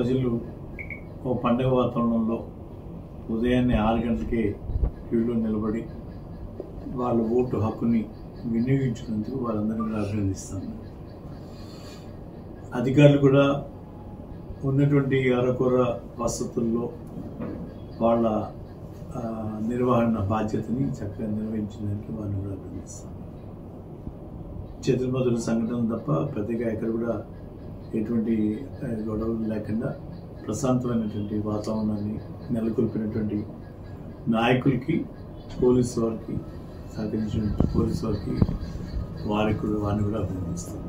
ప్రజలు ఓ పండుగ వాతావరణంలో ఉదయాన్నే 6 గంటలకే క్యూలో నిలబడి వాళ్ళ ఓటు హక్కుని వినియోగించినందుకు వాళ్ళందరినీ కూడా అభినందిస్తాను. అధికారులు కూడా ఉన్నటువంటి అరకొర వసతుల్లో వాళ్ళ నిర్వహణ బాధ్యతని చక్కగా నిర్వహించడానికి వాళ్ళని కూడా అభినందిస్తాను. చేతులమదుల సంఘటనలు తప్ప పెద్దగా ఎక్కడ కూడా ఎటువంటి గొడవలు లేకుండా ప్రశాంతమైనటువంటి వాతావరణాన్ని నెలకొల్పినటువంటి నాయకులకి, పోలీసు వారికి, సహకరించిన పోలీసు వారికి వారిని కూడా అభినందిస్తాను.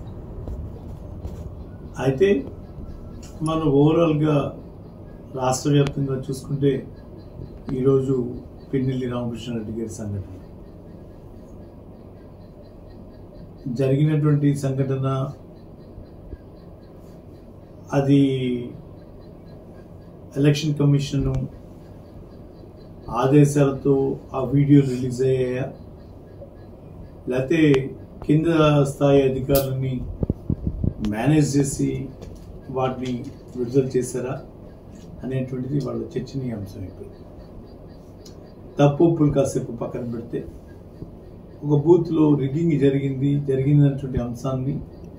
అయితే మనం ఓవరాల్గా రాష్ట్ర వ్యాప్తంగా చూసుకుంటే ఈరోజు పిన్నెల్లి రామకృష్ణారెడ్డి గారి సంఘటన జరిగినటువంటి సంఘటన, అది ఎలక్షన్ కమిషన్ ఆదేశాలతో ఆ వీడియో రిలీజ్ అయ్యాయా, లేకపోతే కింద స్థాయి అధికారులని మేనేజ్ చేసి వాటిని విడుదల చేశారా అనేటువంటిది వాళ్ళ చర్చనీయాంశం అయిపోయింది. తప్పు ఒప్పులు కాసేపు పక్కన పెడితే ఒక బూత్లో రిగ్గింగ్ జరిగినటువంటి అంశాన్ని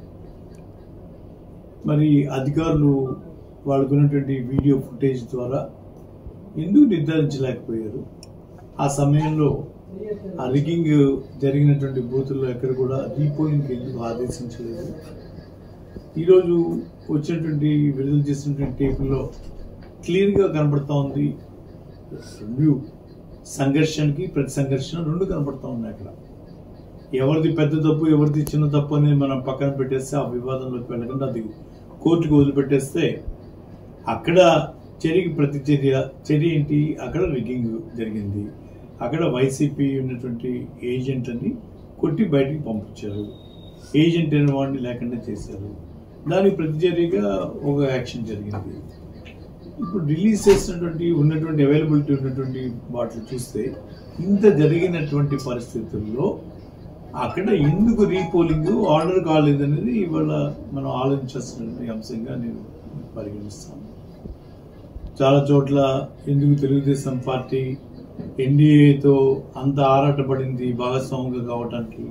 మరి అధికారులు వాళ్ళకున్నటువంటి వీడియో ఫుటేజ్ ద్వారా ఎందుకు నిర్ధారించలేకపోయారు? ఆ సమయంలో ఆ రిగ్గింగ్ జరిగినటువంటి బూతుల్లో ఎక్కడ కూడా రీపోలింగ్ ఎందుకు ఆదేశించలేదు? ఈరోజు వచ్చినటువంటి విడుదల చేసినటువంటి టేపుల్లో క్లియర్గా కనబడతా ఉంది. రెండు సంఘర్షణకి ప్రతి సంఘర్షణ రెండు కనబడతా ఉన్నాయి. అక్కడ ఎవరిది పెద్ద తప్పు ఎవరిది చిన్న తప్పు అనేది మనం పక్కన పెట్టేస్తే, ఆ వివాదంలోకి వెళ్ళకుండా అది కోర్టుకు వదిలిపెట్టేస్తే, అక్కడ చర్యకి ప్రతి చర్య ఏంటి? అక్కడ రిగ్గింగ్ జరిగింది, అక్కడ వైసీపీ ఉన్నటువంటి ఏజెంట్ అని కొట్టి బయటికి పంపించారు, ఏజెంట్ అయిన వాడిని లేకుండా చేశారు, దానికి ప్రతిచర్యగా ఒక యాక్షన్ జరిగింది. ఇప్పుడు రిలీజ్ చేసినటువంటి ఉన్నటువంటి అవైలబిలిటీ ఉన్నటువంటి వాటిని చూస్తే ఇంత జరిగినటువంటి పరిస్థితుల్లో అక్కడ ఎందుకు రీపోలింగ్ ఆర్డర్ కాలేదనేది ఇవాళ మనం ఆలోచించాల్సినటువంటి అంశంగా నేను పరిగణిస్తాను. చాలా చోట్ల ఎందుకు తెలుగుదేశం పార్టీ ఎన్డీఏతో అంత ఆరాటపడింది భాగస్వామిగా కావడానికి,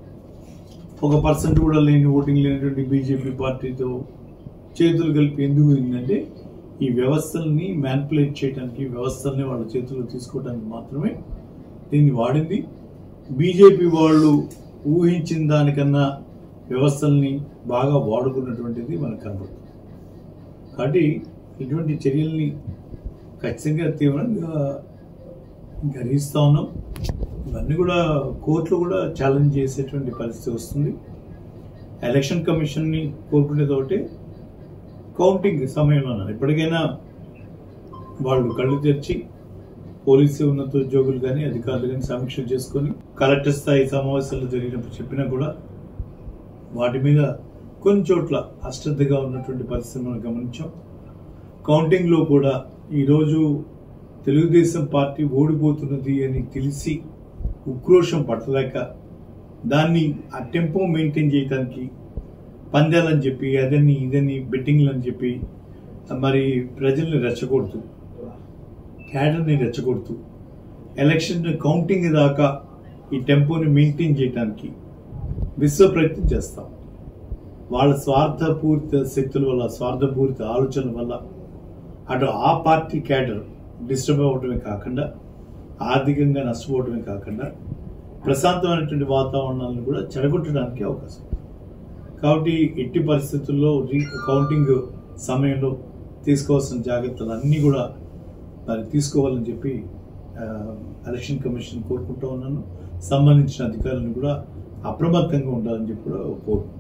1% కూడా లేని ఓటింగ్ లేనటువంటి బీజేపీ పార్టీతో చేతులు కలిపి ఎందుకు అయిందంటే ఈ వ్యవస్థల్ని మ్యానిపులేట్ చేయడానికి, వ్యవస్థల్ని వాళ్ళ చేతుల్లో తీసుకోవడానికి మాత్రమే దీన్ని వాడింది. బీజేపీ వాళ్ళు ఊహించిన దానికన్నా వ్యవస్థల్ని బాగా వాడుకున్నటువంటిది మనకు కనబడుతుంది. కాబట్టి ఇటువంటి చర్యల్ని ఖచ్చితంగా తీవ్రంగా గ్రహిస్తూ ఉన్నాం. ఇవన్నీ కూడా కోర్టులో కూడా ఛాలెంజ్ చేసేటువంటి పరిస్థితి వస్తుంది. ఎలక్షన్ కమిషన్ని కోరుకునేది ఒకటి, కౌంటింగ్ సమయంలో ఎప్పటికైనా వాళ్ళు కళ్ళు తెరిచి పోలీసు ఉన్నతోద్యోగులు కానీ అధికారులు కానీ సమీక్ష చేసుకొని కలెక్టర్ స్థాయి సమావేశాలు జరిగినప్పుడు చెప్పినా కూడా వాటి మీద కొన్ని చోట్ల అశ్రద్ధగా ఉన్నటువంటి పరిస్థితి మనం గమనించాం. కౌంటింగ్లో కూడా ఈరోజు తెలుగుదేశం పార్టీ ఓడిపోతున్నది అని తెలిసి ఉక్రోషం పట్టలేక దాన్ని ఆ టెంపో మెయింటైన్ చేయడానికి పందాలని చెప్పి అదని ఇదని బెట్టింగ్లు అని చెప్పి మరి ప్రజల్ని రెచ్చగొడుతూ, క్యాడర్ని రెచ్చగొడుతూ ఎలక్షన్ కౌంటింగ్ దాకా ఈ టెంపోని మెయింటైన్ చేయడానికి విశ్వ ప్రయత్నం చేస్తాం. వాళ్ళ స్వార్థపూరిత శక్తుల వల్ల, స్వార్థపూరిత ఆలోచనల వల్ల అటు ఆ పార్టీ క్యాడర్ డిస్టర్బ్ అవ్వటమే కాకుండా, ఆర్థికంగా నష్టపోవటమే కాకుండా ప్రశాంతమైనటువంటి వాతావరణాలను కూడా చెడగొట్టడానికి అవకాశం. కాబట్టి ఎట్టి పరిస్థితుల్లో కౌంటింగ్ సమయంలో తీసుకోవాల్సిన జాగ్రత్తలు అన్నీ కూడా మరి తీసుకోవాలని చెప్పి ఎలక్షన్ కమిషన్ కోరుకుంటూ ఉన్నాను. సంబంధించిన అధికారులను కూడా అప్రమత్తంగా ఉండాలని చెప్పి కూడా కోరుకుంటున్నాను.